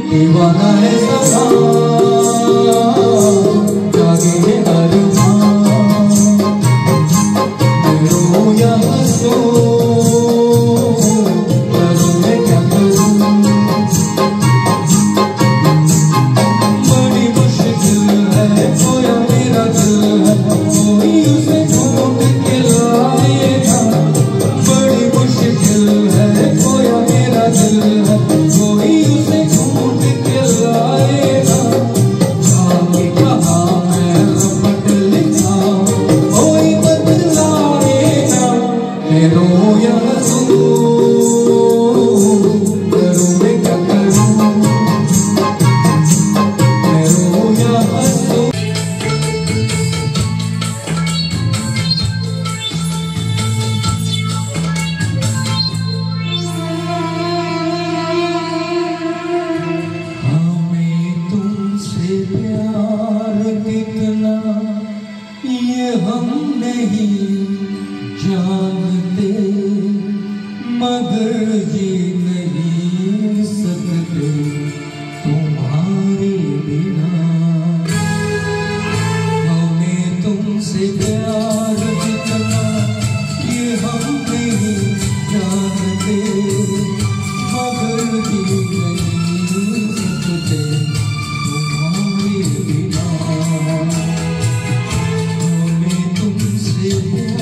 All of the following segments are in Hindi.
दीवाना है सदा जागे है अरमान मैं रोऊं या हंसूं करूं मैं क्या करूं बड़ी मुश्किल है खोया मेरा दिल है कोई उसे ढूंढ के लाएगा बड़ी मुश्किल है खोया मेरा दिल है कोई उसे ढूंढ के लाएगा जाके कहाँ मैं रपट लिखा कोई बदलाएगा मैं रोऊं या हंसूं करूं मैं क्या करूं मैं रोऊं या हंसूं हमें तुमसे प्यार कितना ये हम नहीं जानते मगर जी नहीं सकते तुम्हारे बिना हमें तुमसे प्यार कितना ये हम नहीं जानते मगर जी नहीं सकते तुम्हारे बिना हमें तुमसे प्यार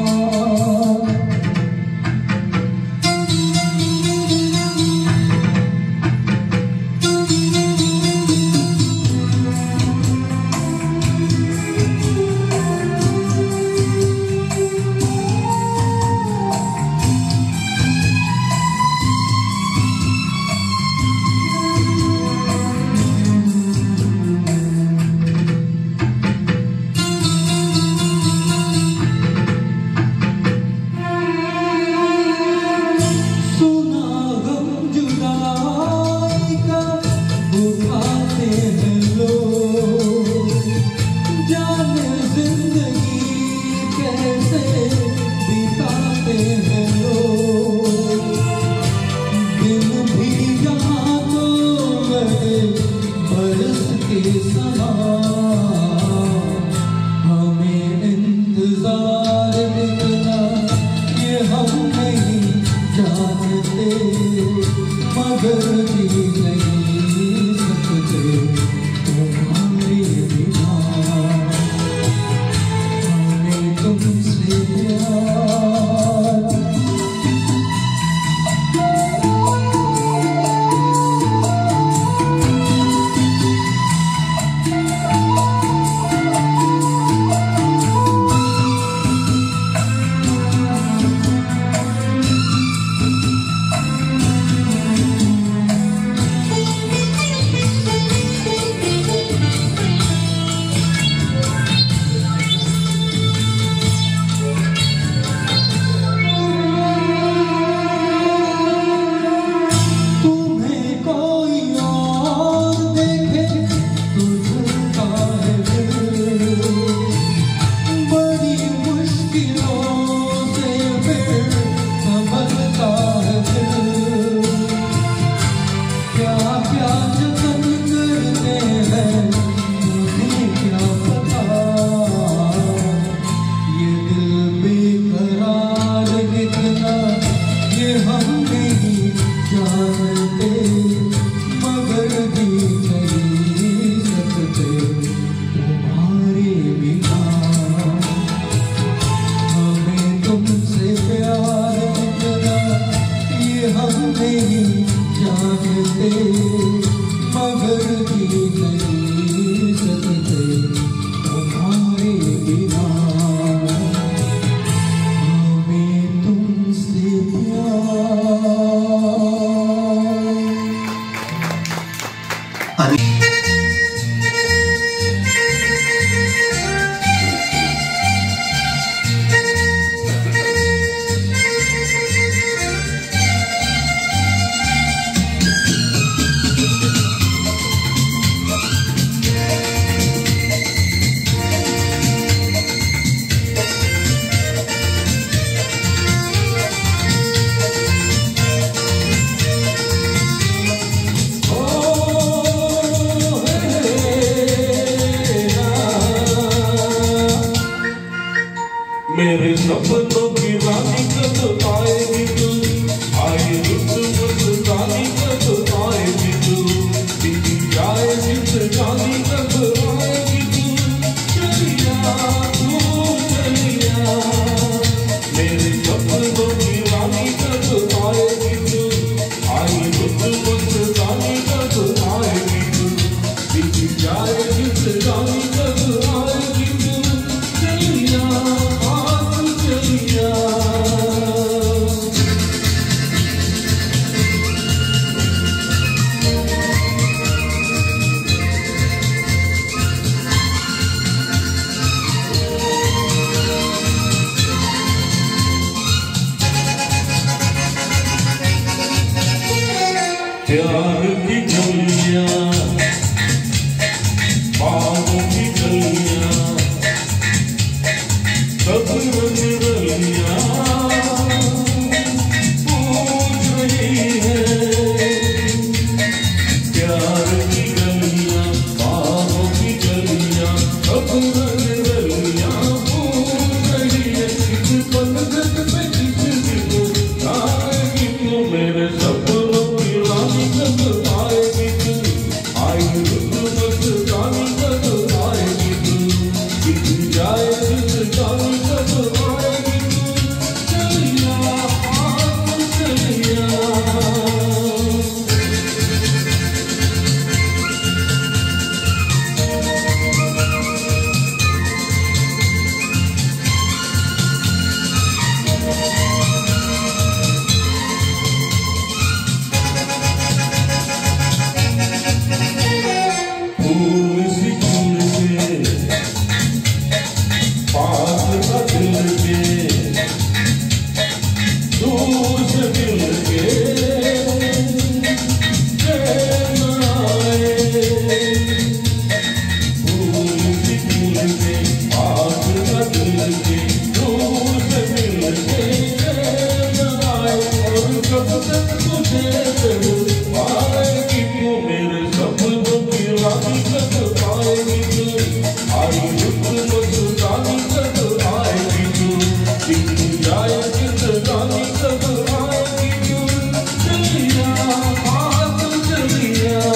सुना गम जुदाई का उठाते हैं लोग जाने जिंदगी कैसे बिताते हैं लोग दिन भी यहाँ तो लगे बरस के समान हमें इंतजार इतना ये हम नहीं जानते मगर जी नहीं सकते तुम्हारे बिना हमें तुमसे प्यार तुम्हें कोई और देखे तो झूठा है दिल बड़ी मुश्किलों से फिर संभलता है दिल क्या क्या जतन करते हैं मुझे क्या पता ये दिल बेकरार कितना ये हम नहीं जानते मगर जी नहीं सकते तुम्हारे बिना हमें तुमसे प्यार कितना ये हम नहीं जानते मगर जी नहीं सकते तुम्हारे बिना हमें तुमसे प्यार प्यार की गलियां, बाहों की गलियां, अब गलियां भूल गई है। किस पलक में किस दिन आएगी तू, मेरे सपनों की रानी कब आएगी तू, आई रुत मस्तानी कब आएगी तू, किस जाए जिंदगानी कब आएगी तू, चलिया चलिया। फूल सी फूल के पास बदल के, दूर से मिल के चैन आए। फूल सी फूल के पास बदल के, दूर से मिल के चैन आए। और कब तक तुझे पाएगी तू, मेरे सपनों की रानी कब आएगी तू, आई रुत मस्तानी कब आएगी तू, दिख जाए जिंदगानी कब आएगी तू, चलिया चलिया।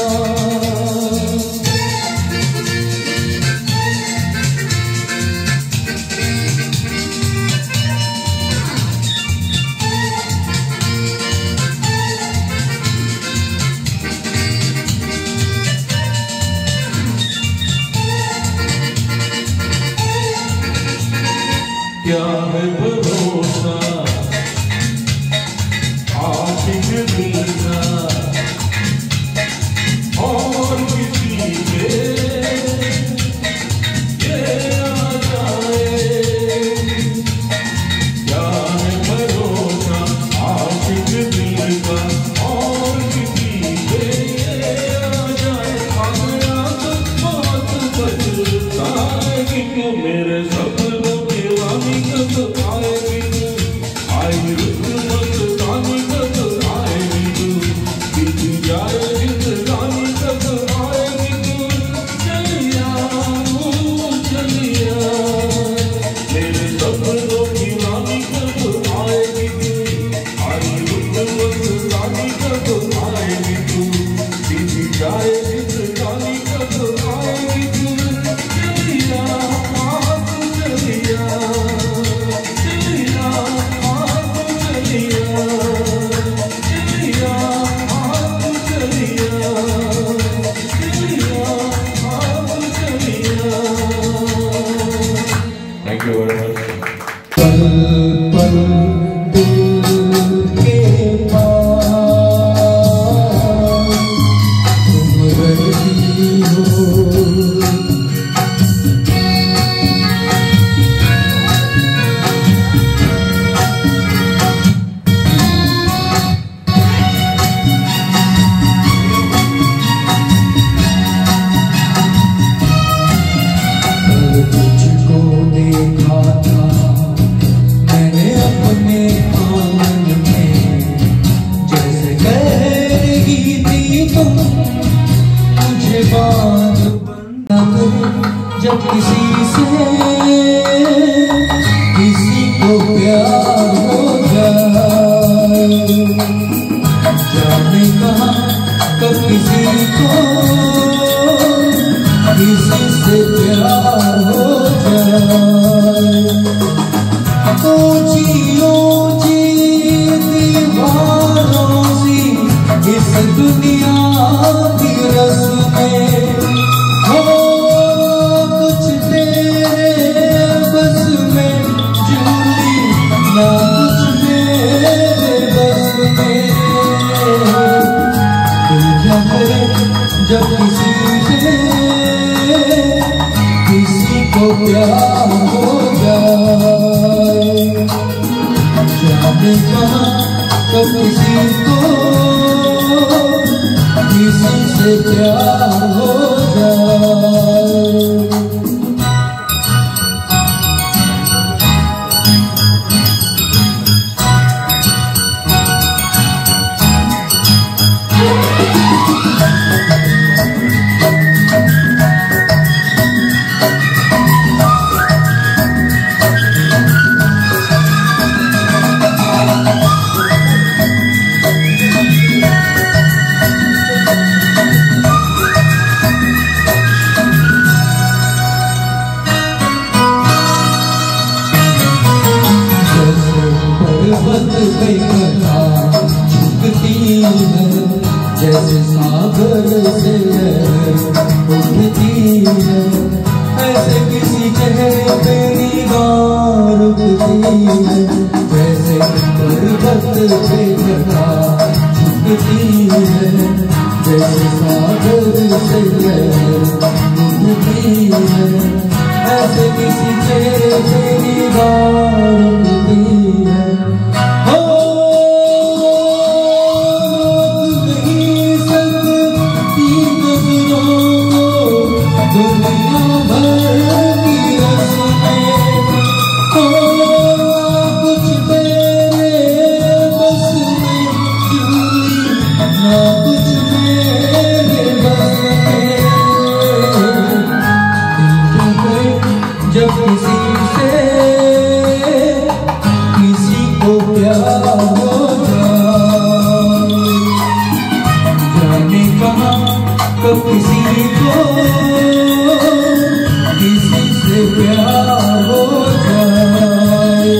क्या है भरोसा आशिक दिल का, और किसी पे ये आ जाए। क्या है भरोसा आशिक दिल का, और किसी पे ये आ जाए। आगरा तो बहुत बचताएगी तू, मेरे सपनों की रानी कब आएगी तू, आई रुत मस्तानी कब आएगी तू, दिख जाए जिंदगानी कब आएगी तू, चलिया चलिया। मेरे सपनों की रानी कब आएगी तू, आई रुत मस्तानी कब आएगी तू, दिख जाए जिंदगानी कब आएगी तू, चलिया चलिया चलिया चलिया चलिया चलिया। Thank you very much. पल पल दिल के पास तुम रहती हो, तुझको देखा था मैंने अपने आंगन में, जैसे कह रही थी तुम मुझे बात बंदा कर। जब किसी को प्यार हो जाए, जाने कहाँ कब किसी से प्यार हो जाए। ऊंची ऊंची दीवारों सी इस दुनिया की रस्में, हो कुछ तेरे बस में जुड़ी, ना कुछ मेरे बस में। दिल क्या करे जब किसी को प्यार हो जाए, जाने कहाँ कब किसी से प्यार हो जाए। सागर से उठती है, ऐसे किसी चेहरे पे निगाह रुकती है, जैसे पर्वत पे जटा झुकती है, जैसे सागर से उठती है, ऐसे किसी चेहरे पे निगाह रुकती है। जब किसी को प्यार हो जाए, जाने कहाँ कब किसी से प्यार हो जाए।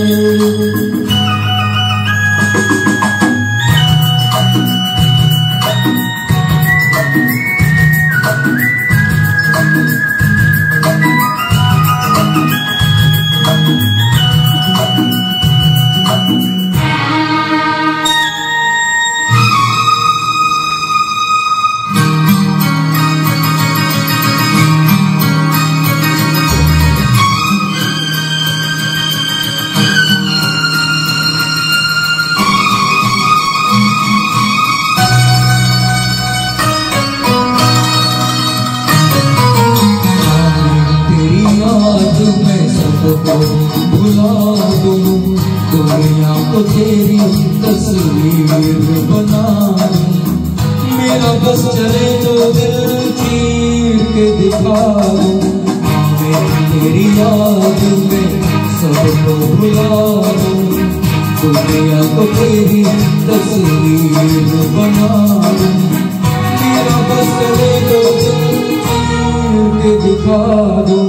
भुला दूं दुनिया को तेरी तस्वीर बना दूं, मेरा बस चले तो दिल चीर के दिखा दूं, मैं तेरी याद में सबको भुला दूं, दुनिया को तेरी तस्वीर बना दूं, मेरा बस चले तो दिल चीर के दिखा दूं।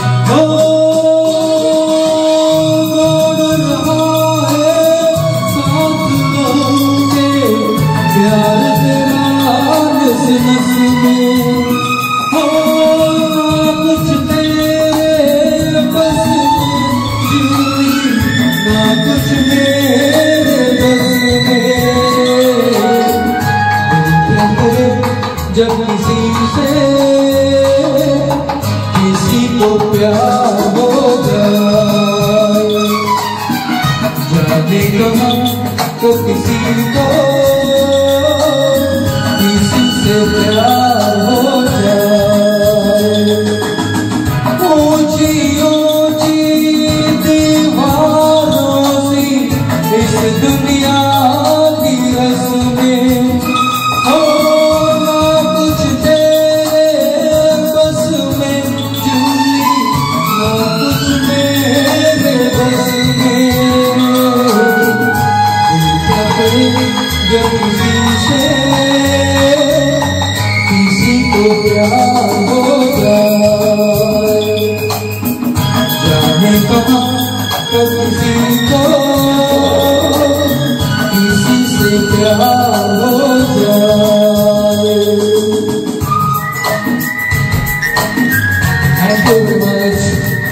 जब किसी को प्यार हो जाए, जाने कहाँ तो किसी से प्यार हो जाए। ऊंची ऊंची दीवारों से इस दुनिया की रस्में, जब किसी को प्यार हो जाए, जाने कहाँ कब किसी से प्यार हो जाए। Thank you very much.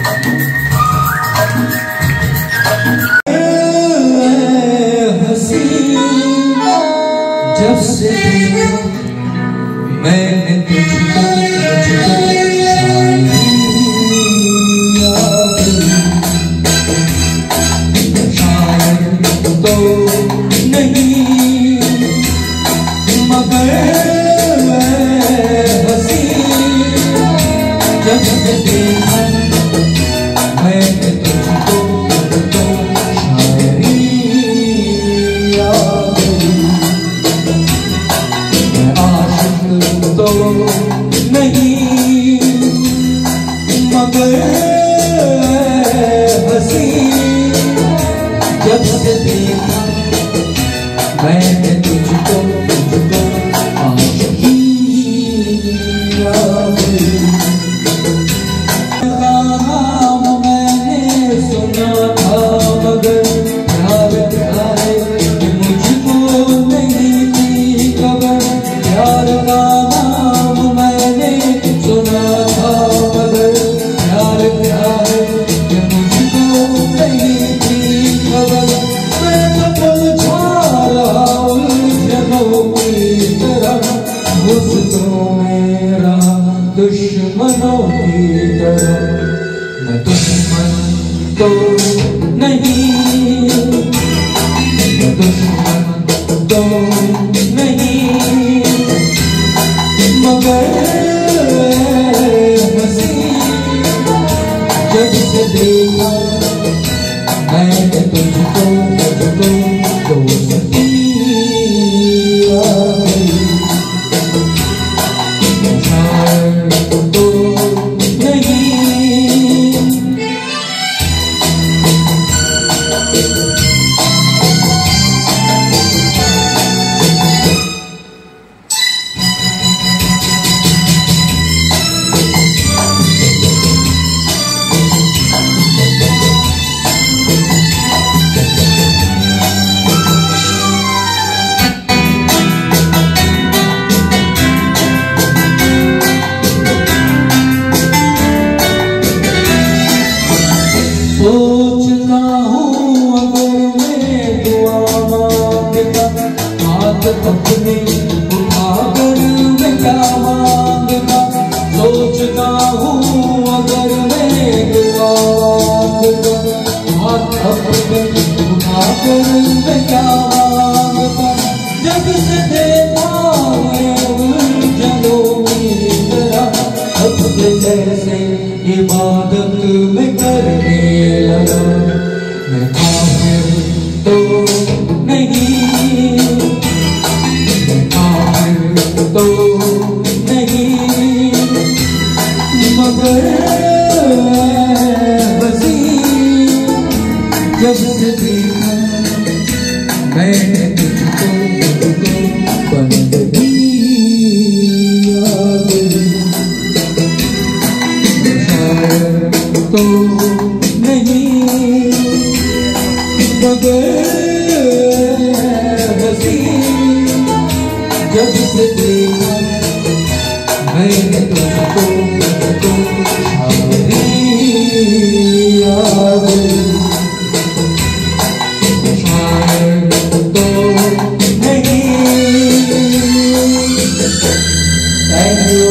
जब से मैंने तुझको शायद तो नहीं, मगर हंसी जब से देखा मैंने तुझको शायरी याद तो नहीं, मगर हंसी जब से देखा मैंने तुझको आशिकी याद। नाम मैंने सुना था मगर प्यार मुझको नहीं थी खबर, प्यार का मेरा दुश्मनों की तरह। मैं दुश्मन तो नहीं, मैं दुश्मन तो नहीं, मगर हंसी जब से देखा मैंने तुझको दोस्ती आ गई। तो नहीं सोचता हूँ अगर मैं दुआ मांगता, हाथ अपने उठाकर मैं क्या मांगता। सोचता हूँ अगर मैं दुआ मांगता, हाथ अपने उठाकर मैं क्या मांगता। जब से देखा मैं उलझनों की तरह, अब से जैसे इबादत में करने लगा। मैं काफिर तो नहीं, मैं काफिर तो नहीं, मगर हंसी जब से देखा मैंने तुझको बंदगी आ गई। तो नहीं, मगर हंसी जब से देखा मैंने तुझको शायरी आ गई। शायद तो नहीं। Thank you.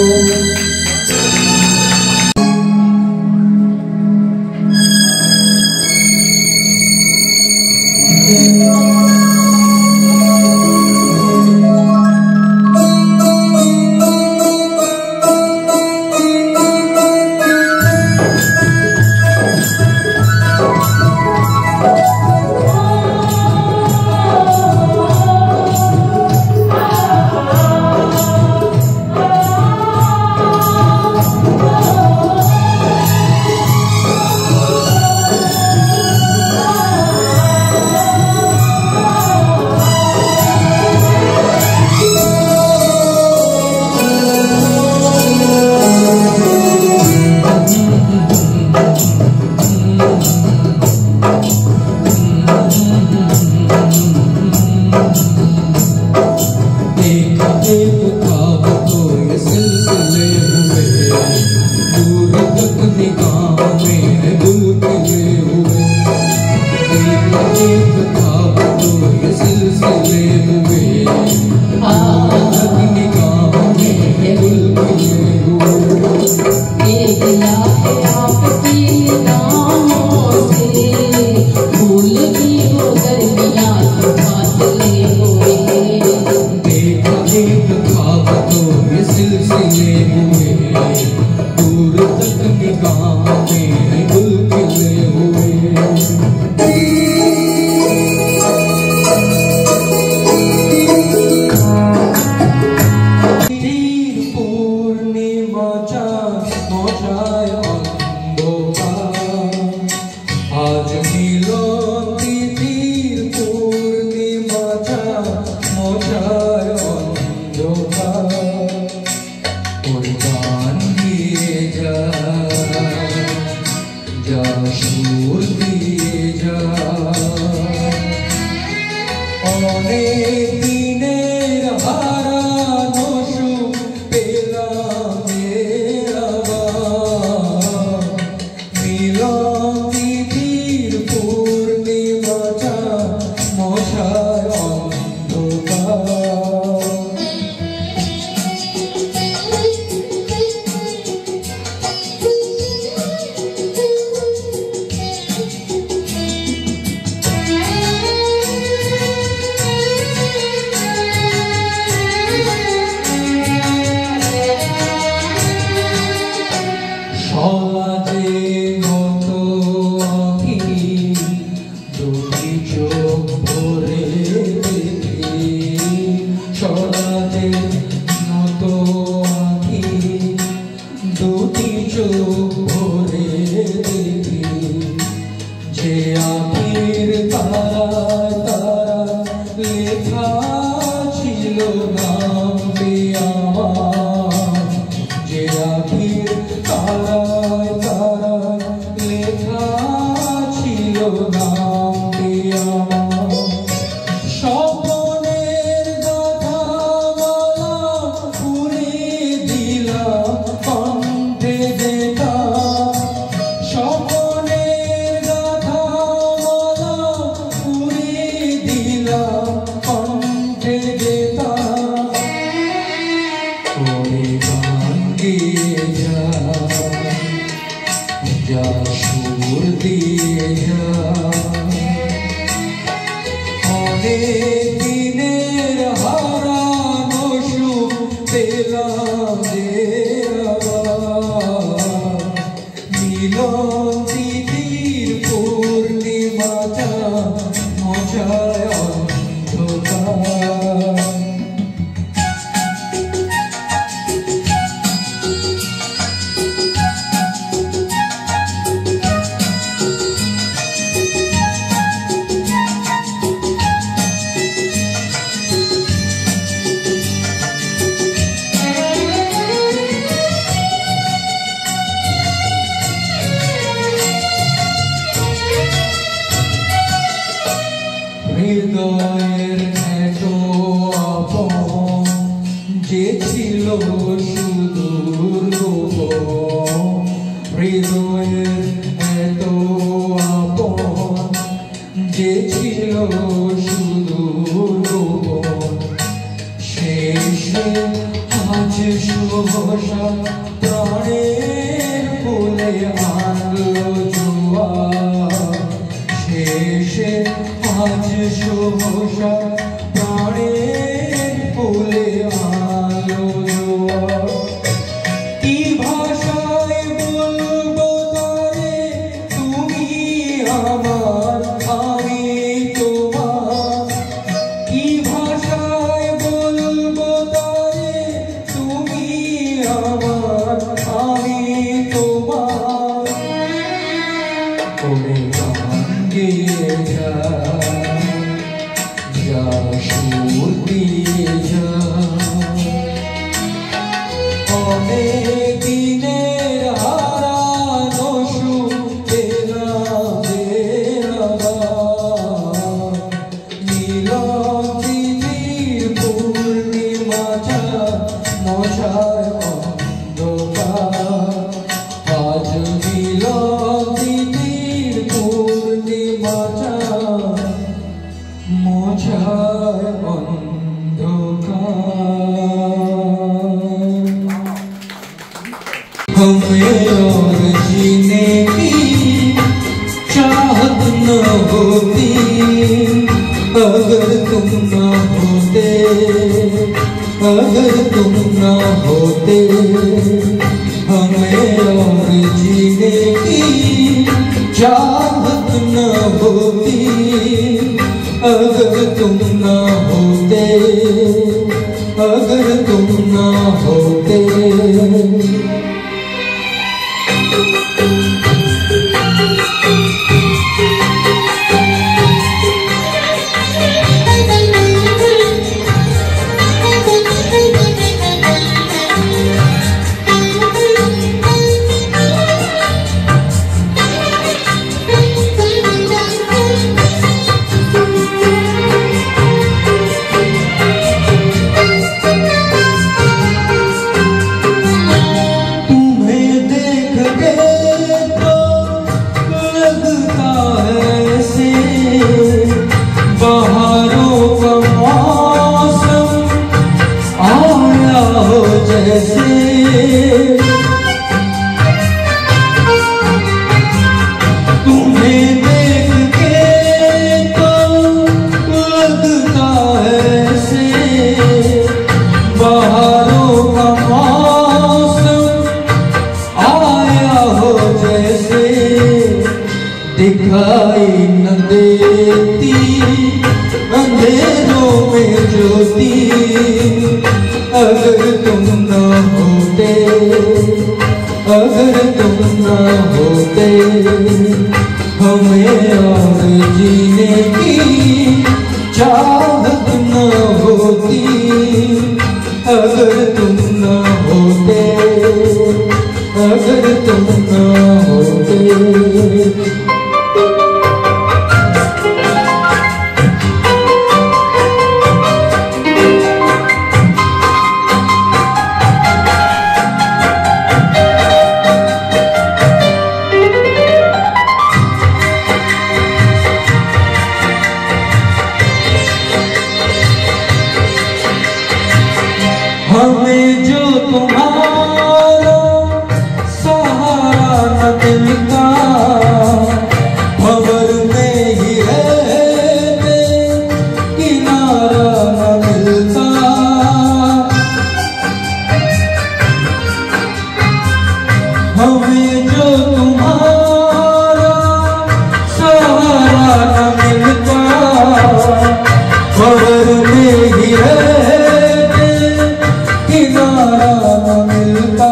দিয়ে যা অনেক দিনের হারানো সুখ পেলাম যে আবার মিলন তিথির পূর্ণিমাটা মজায় অন্ধকার হৃদয়ের এত আপন যে ছিল সুদূর গোপন হৃদয়ের এত আপন যে ছিল সুদূর গোপন শেষে আজ সহসা প্রাণের ফুলে আনলো জোয়ার শেষে আজ সহসা প্রাণের ফুলে আলো জোয়ার কি ভাষায় বলবো তারে তুমি আমার আমি তোমার কি ভাষায় বলবো তারে তুমি আমার আমি তোমার ওরে গিয়ে যা যা সুর দিয়ে যা অনেক দিনের হারানো সুখ পেলাম যে আবার মিলন তিথির পূর্ণিমাটা মশায় অন্ধকার আজ মিলন তিথির পূর্ণিমাটা মশায় অন্ধকার हमें और जीने की चाहत न होती अगर तुम न होते अगर तुम न होते हमें और जीने की चाहत न होती अगर तुम न होते अगर तुम न होते तुम्हें देख के तो लगता है से बहारों का मौसम आया हो जैसे दिखाई न देती अंधेरों में ज्योति अगर तुम न होते अगर तुम न होते हमें और जीने की चाहत न होती अगर तुम न होते अगर तुम न होते हमें जो तुम्हारा सहारा न मिलता हमें जो तुम्हारा सहारा न मिलता, खबर में ही रहते किनारा न मिलता।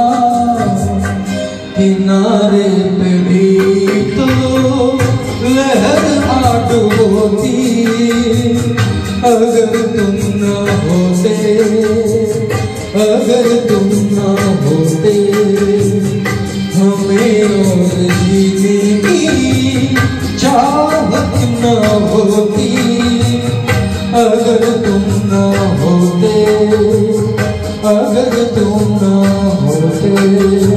किनारे पे भी तो लहर आड़ होती, अगर तुम न होते, अगर तुम न होते, हमें और जीने की चाहत न होती। अगर तुम न होते, अगर तुम न होते।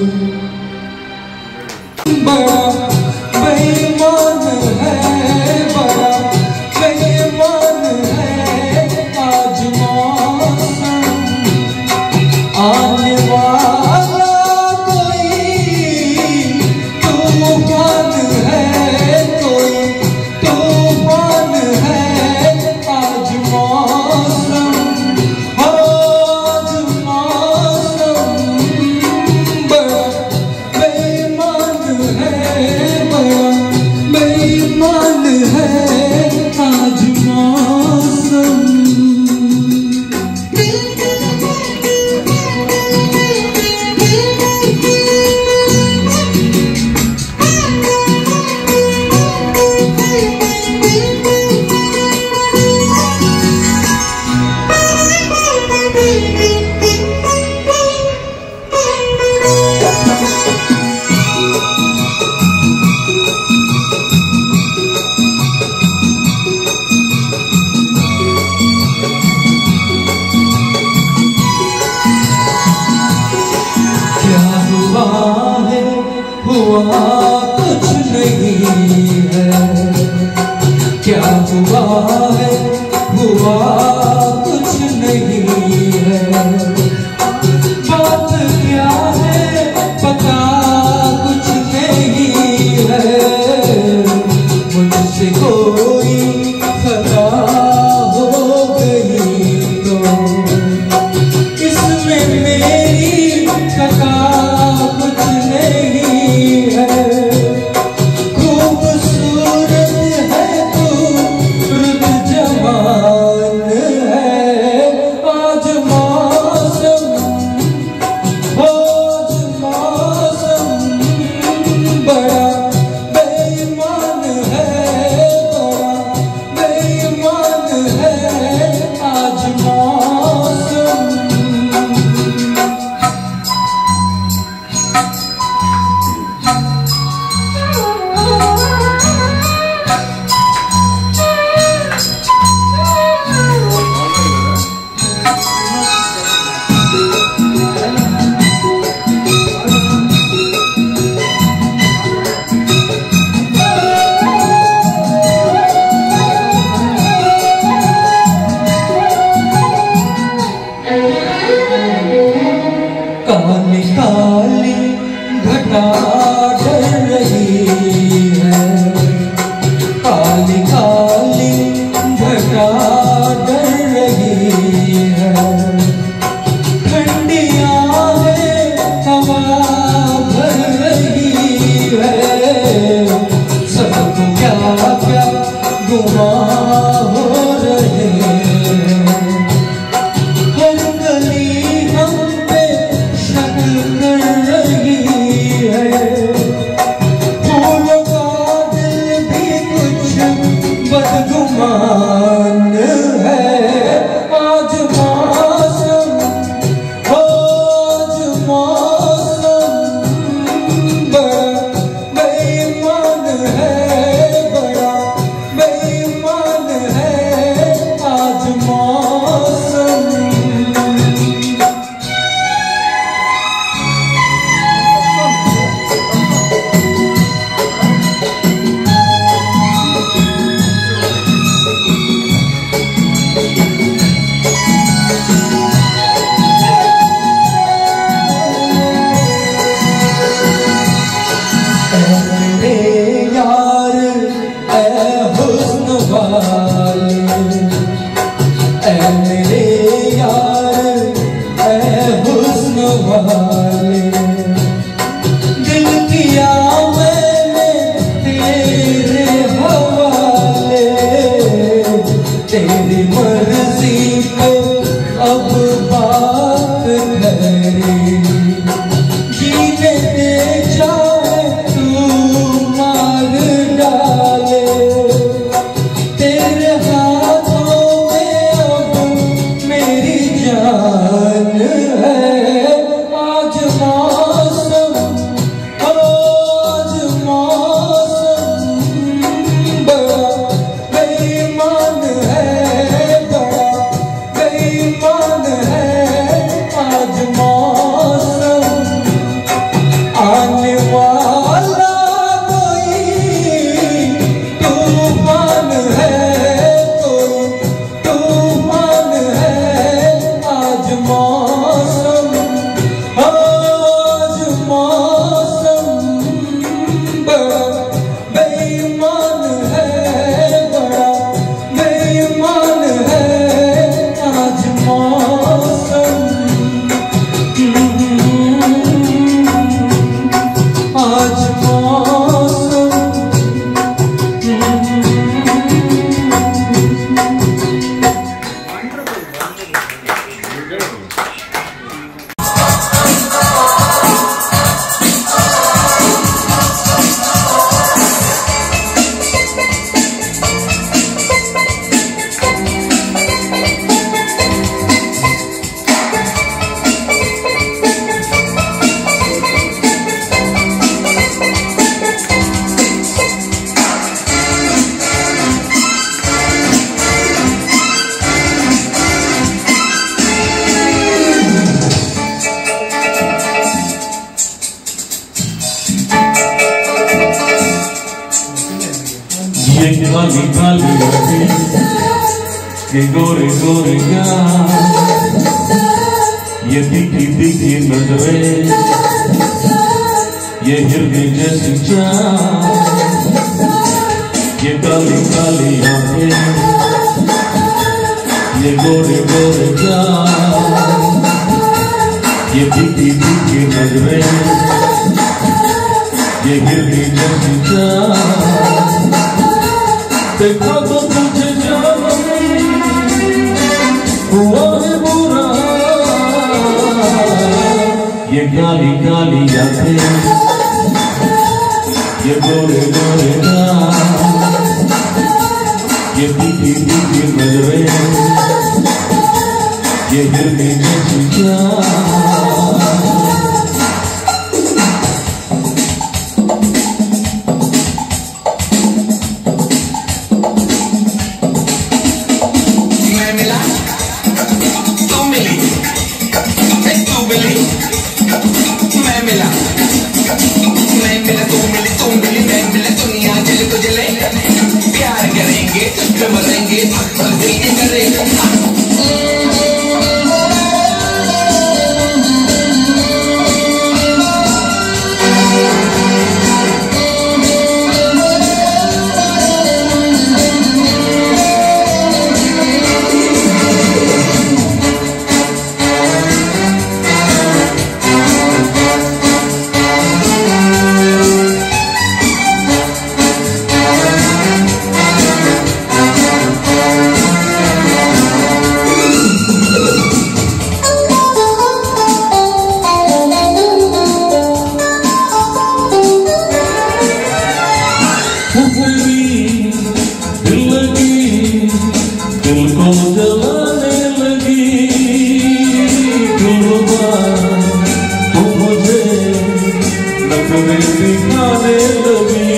बड़ा बेईमान है, बड़ा बेईमान है आज मौसम। आने वाला कोई तूफान है, कोई तूफान है आज मौसम। आज मौसम बड़ा बेईमान है, बड़ा बेईमान है आज मौसम। हुआ कुछ नहीं है, क्या हुआ है, हुआ कुछ नहीं है। बात क्या है पता कुछ नहीं है। मुझसे कोई खता हो गई तो इसमें मेरी खता कुछ नहीं है। खूबसूरत है तू, रुत जवान है आज मौसम। आज मौसम बड़ा बेईमान है, बड़ा बेईमान है आज मौसम। काली काली घटा डर रही है, काली काली घटा डर रही है। ठंडियां है हवा भर रही है, सबको क्या क्या गुमा हो रहे हैं। हर गली हम पे शक कर रही है, फूलों का दिल भी कुछ बदगुमान है आज मौसम। आज मौसम बड़ा बेईमान है, बड़ा बेईमान है आज मौसम। मेरे यार ऐ हुस्न वाले, ऐ मेरे यार ऐ हुस्न वाले, काली काली आंखें, ये गोरे गोरे गाल, ये तीखी तीखी नजरें, ये हिरनी जैसी चाल, ये काली काली आंखें, ये गोरे गोरे गाल, ये तीखी तीखी नजरें, ये हिरनी जैसी चाल, देखा तो तुझे जानम हुआ है बुरा, ये काली काली आंखें, ये गोरे गोरे गाल, ये तीखी तीखी नजरें, ये हिरनी जैसी चाल। मैं मिला तू मिली, तू मिली मैं मिला, तू मिली मैं मिला, दुनिया जल को जले, प्यार करेंगे तो मरेंगे, दिल करेंगे। दिल को जलाने लगी, तू मुझे नखरे दिखाने लगी,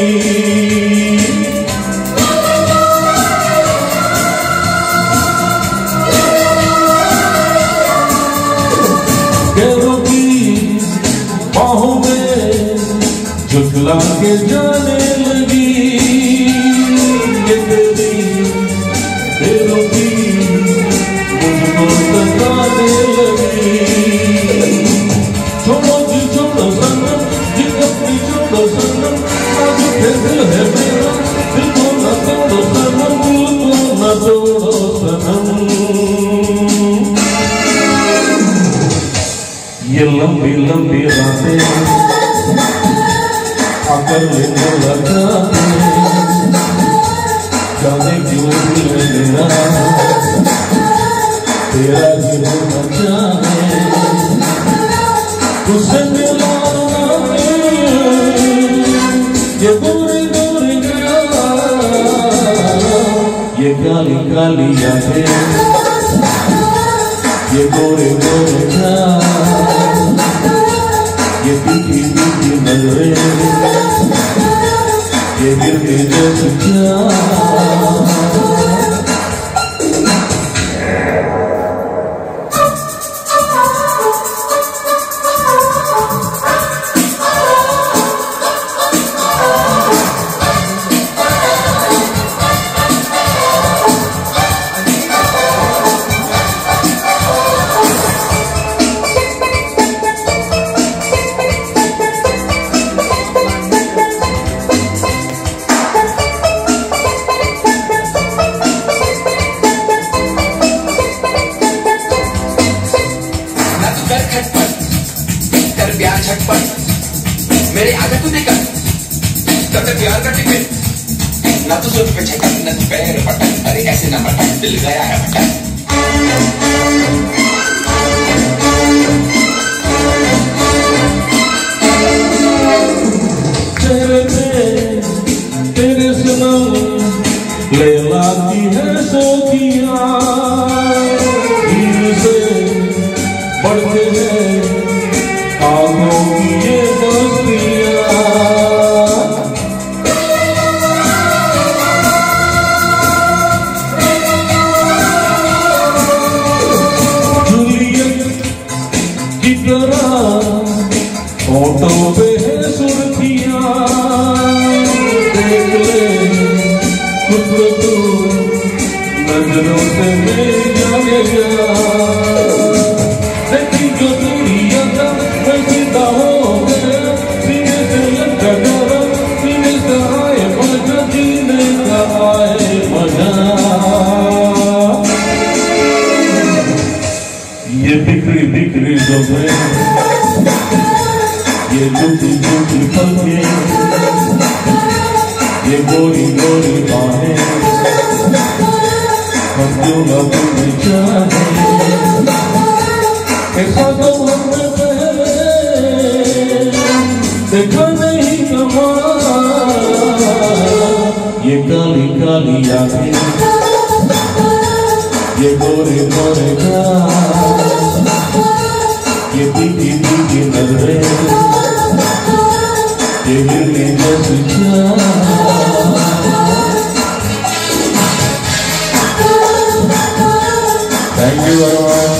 गैरों की बाहों में झुकला के जाने लगी, मुझको सताने लगी। छोड़ो जी छोड़ो सनम, जी अपनी छोड़ो सनम, आज दिल है मेरा, दिल को न तोड़ो सनम, दिल को न तोड़ो सनम। ये लंबी लंबी रातें आकर ले मुलाकातें, जाने क्यों दिल मेरा तेरा ही होना चाहे, तुझसे मिला ये गोरे गोरे गाल, ये काली काली आंखें, ये गोरे गोरे गाल, ये तीखी तीखी नजरें, ये हिरनी जैसी चाल। मेरे आगे तू देखा तब तक प्यार का टिकट ना तो सुन पे छटक न पैर पटक, अरे ऐसे ना पटक, दिल गया है भटक। तेरे सनम लैला की है सोखियां, हीर से बढ़ते हैं आंखों की ये मस्तियां, जूलियट की तरह होठों पे है सुर्खियां, देख ले खुद नजरों से मेरे जानेगा लेकिन जो दुनिया का मसीदा हो गया सीने से लगा गया सीने से आए मजा जीने का आए मजा ये बिखरी बिखरी ज़ुबान ये टूटी टूटी पलकें ये गोरी गोरी बाहें हम जो न भूल जाए ऐसा तो हमने पहले देखा नहीं हमारा ये काली काली आंखें ये गोरे गोरे गाल ये पीती पीती नजरें ये गिरने जैसे चाल Thank you very much.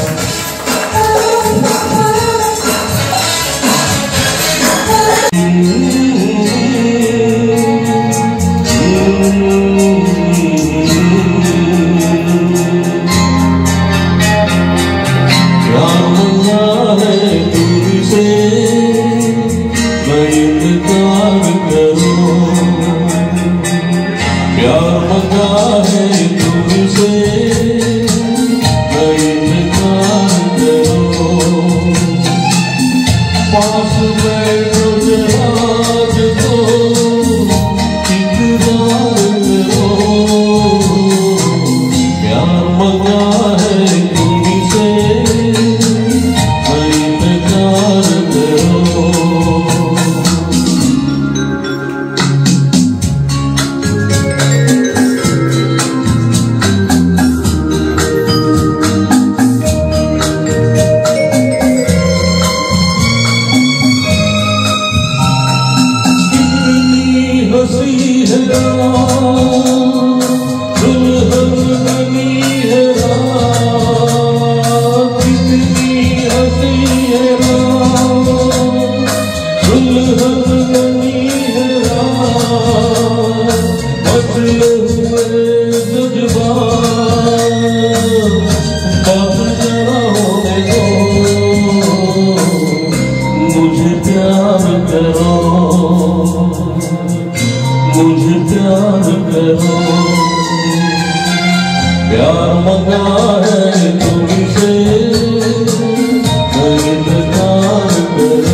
मुझे प्यार करो प्यार मंगा है तुमसे इंतजार करो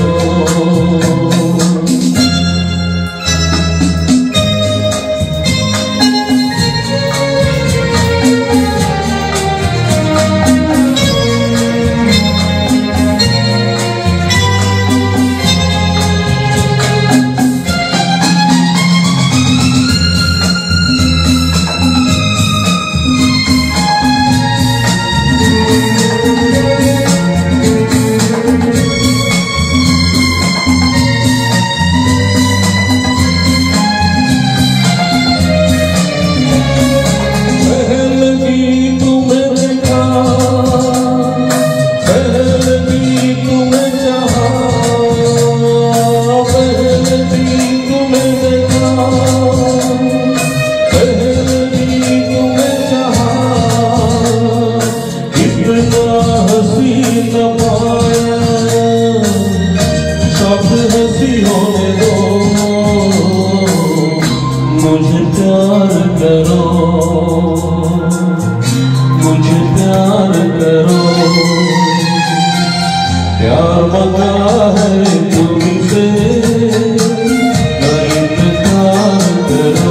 मुझे प्यार करो मुझे प्यार करो प्यार मंगा है तुमसे इंतजार करो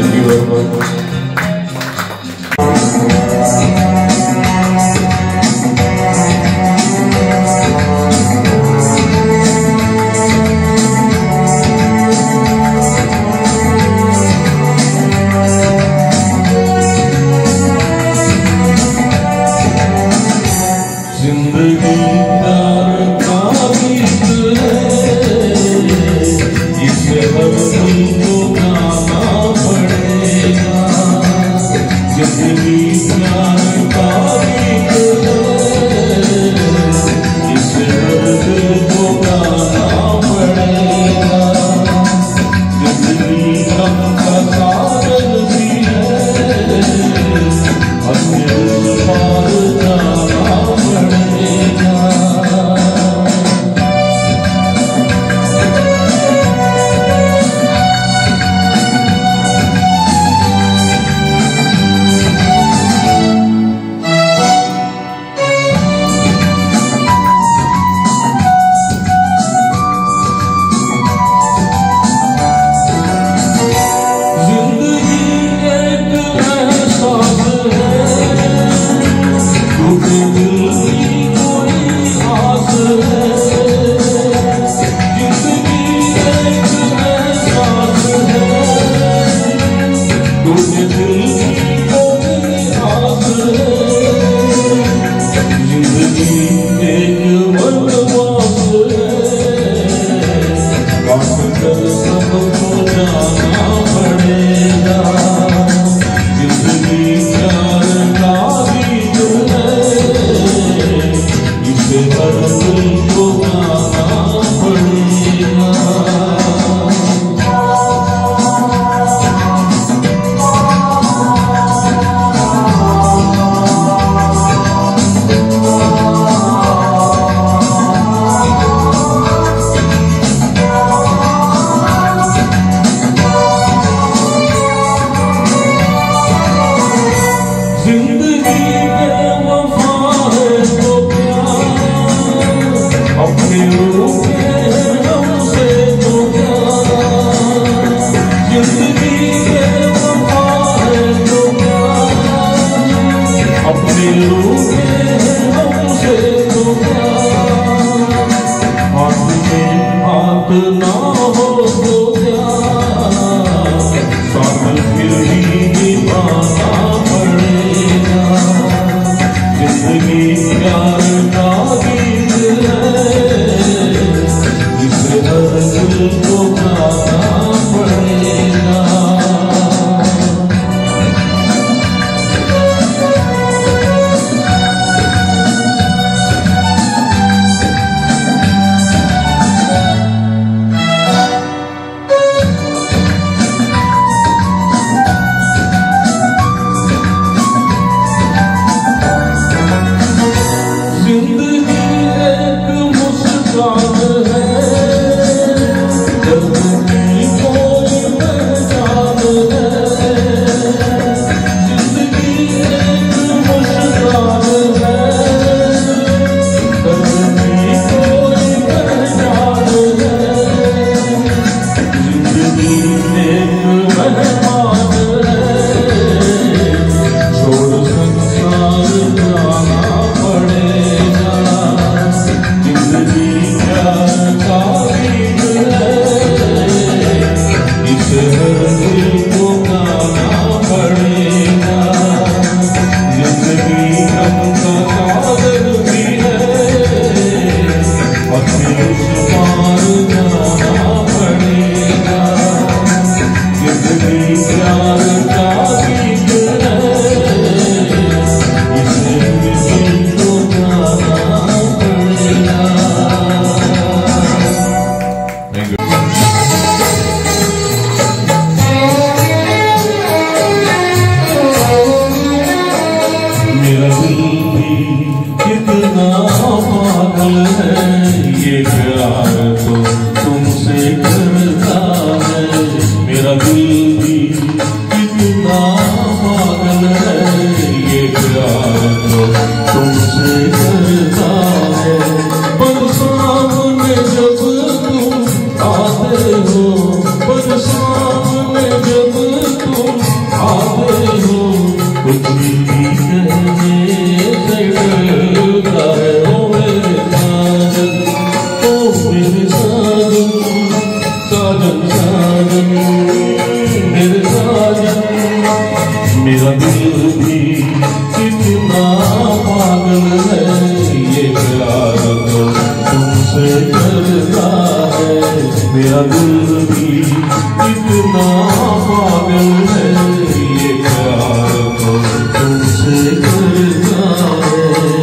Thank you very much. सामने जब तुम मेरा दिल भी कितना पागल है, ये प्यार तो तुमसे करता है। मेरा दिल भी कितना पागल है, ये प्यार तो तुमसे करता है।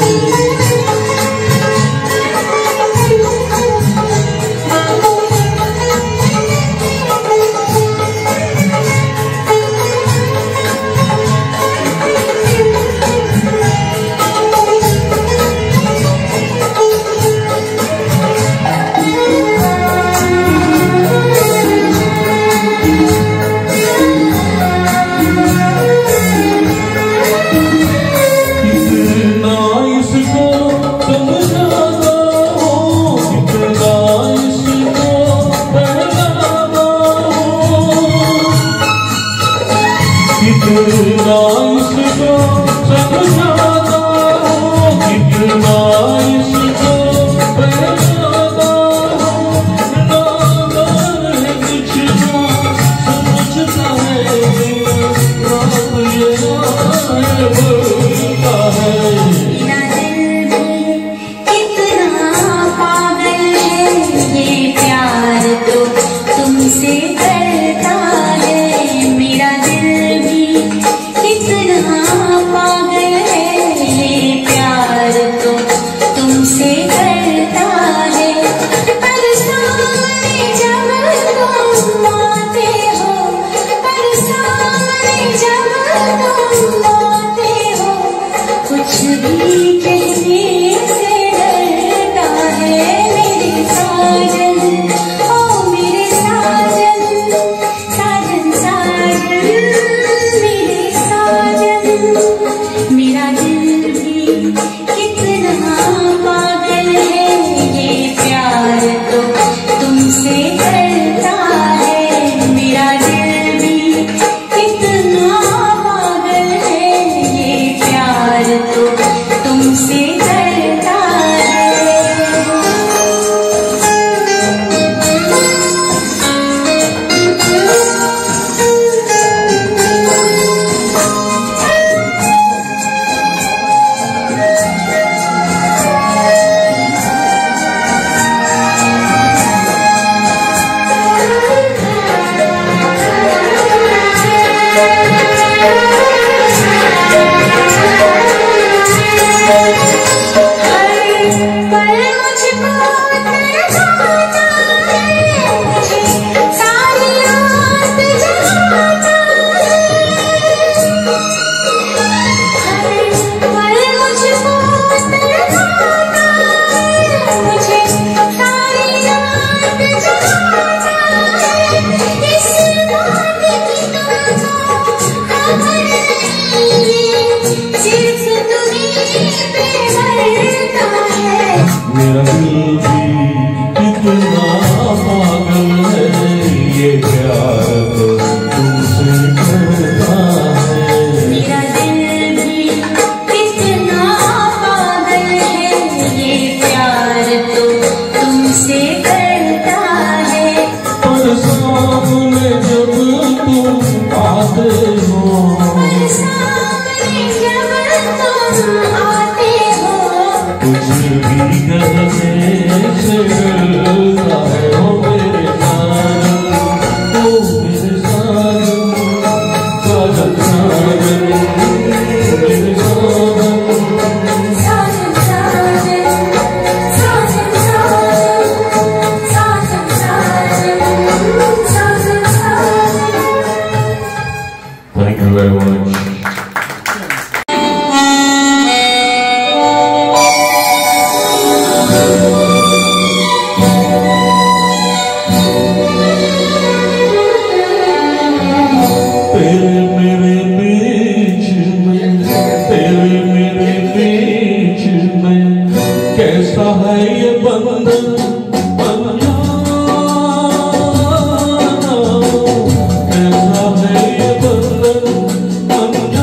मेरा दिल भी कितना पागल है, ये प्यार तो तुमसे करता है। मेरा दिल भी कितना पागल है, ये प्यार तो तुमसे करता है। पर सामने जब तुम आते हो, पर सामने जब तुम आते हो, कुछ भी गलती से मिलता है। ओ मेरे साजन, ओ मेरे साजन, साजन साजन, मेरे साजन। साजन साजन, साजन साजन, साजन साजन, साजन साजन। Thank you very much. कैसा है ये बंधन कैसा है ये बंधन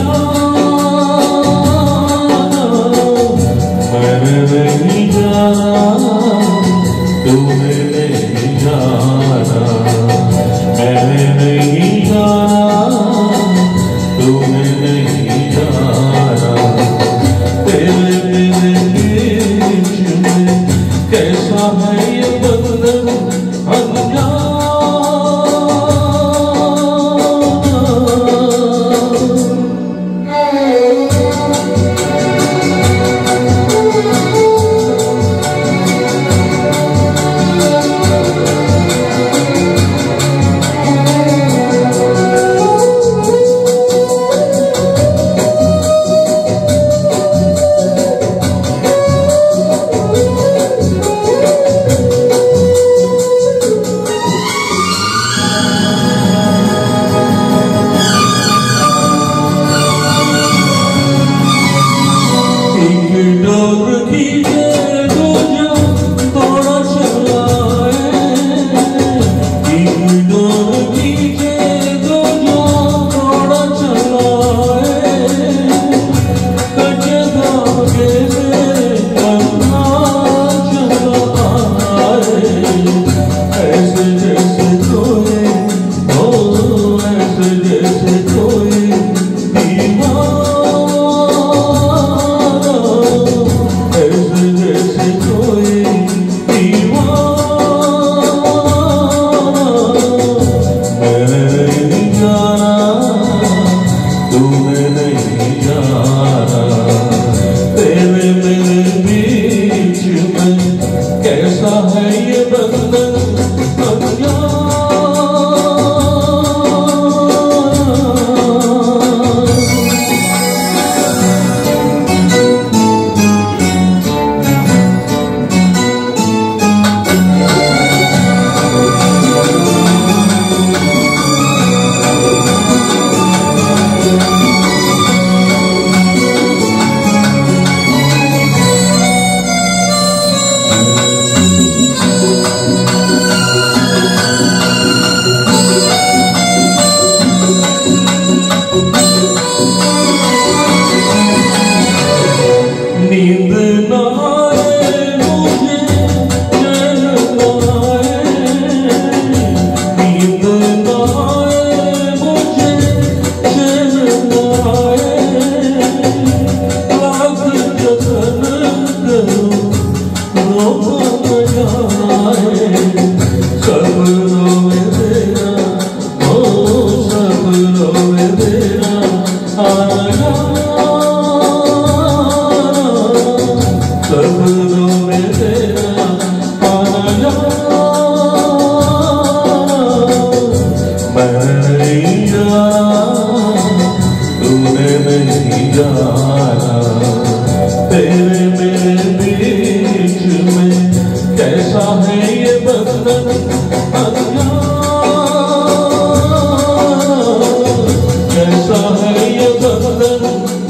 आना सपनों में तेरा आना मैंने नहीं जाना तूने नहीं जाना तेरे मेरे बीच में कैसा है ये बंधन कैसा है ये बंधन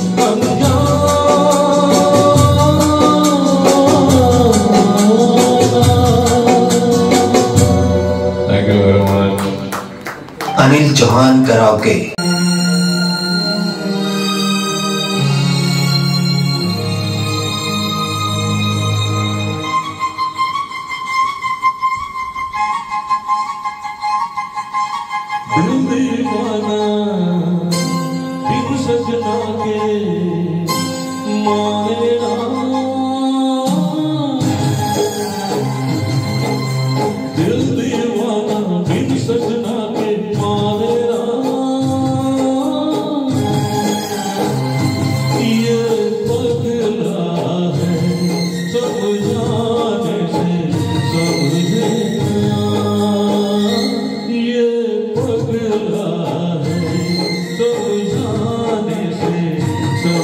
thank you very much. Anil Chauhan karaoke. दिल दीवाना बिन सजना के माने ना दिल दीवाना बिन सजना के माने ना ये पगला है सब जाने से समझे ये पगला है सब जाने से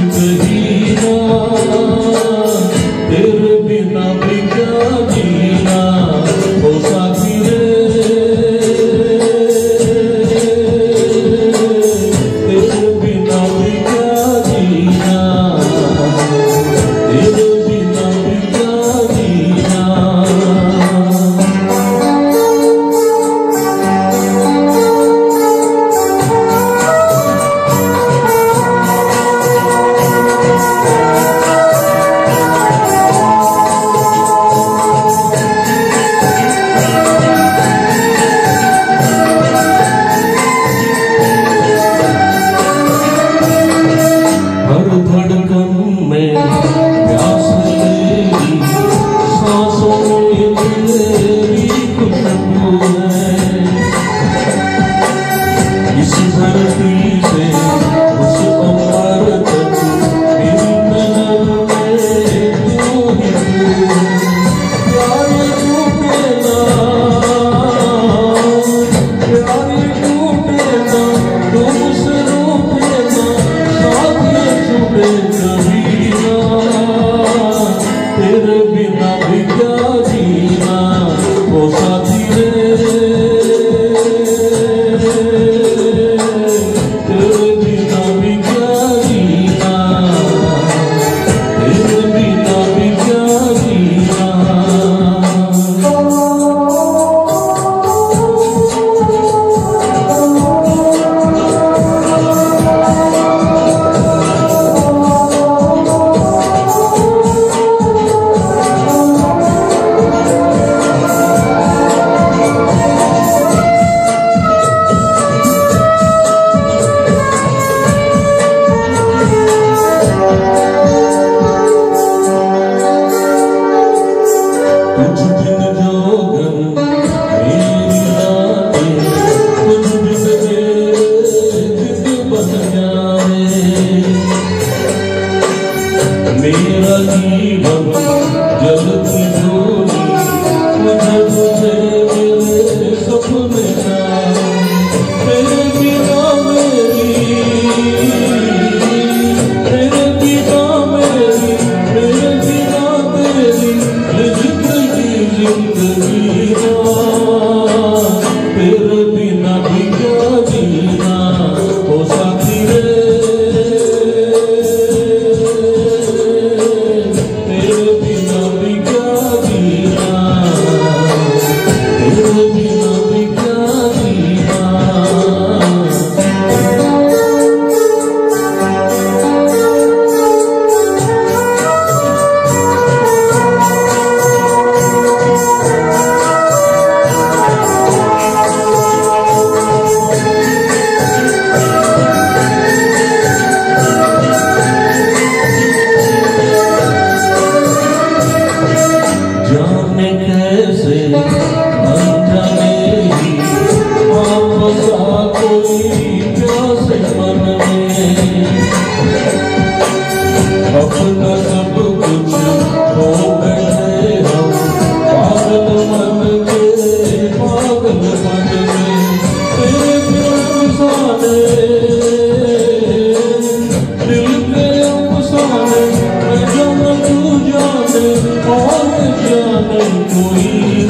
कहीं ना, तेरे बिना भी क्या जीना हो साथी रे, तेरे बिना भी क्या जीना, तेरे बिना भी क्या जीना। हर धड़कन में प्यास तेरी, सांसों में तेरी खुशबू है, इस धरती से उस अंबर तक मेरी नजर में तू ही तू है। प्यार टूटे ना, प्यार टूटे ना, तुमसे रूठे ना, साथ छूटे कभी ना, तेरे बिना भी क्या जीना वो साथी रे, तेरे बिना भी क्या जीना, तेरे बिना भी क्या जीना। कुछ दिन जोगन मेरी रातें, कुछ दिन मेरे दिन बन जाए, मेरा जीवन जलती डोली, मुझे तुझे मेरे सपने जाए, तेरे बिना मेरी, तेरे बिना मेरी, तेरे बिना तेरी जिंदगी ना, तेरे बिना भी क्या जीना हो साथी रे, तेरे बिना भी क्या जीना, तेरे बिना भी क्या जीना। जाने कैसे अनजाने ही बसा कोई प्यास मन में, अपना सब कुछ हो गए हम पागल मन के, पागल मन में, तेरे अफसाने, दिल के अफसाने, मैं जाना तू जाने और जाने कोई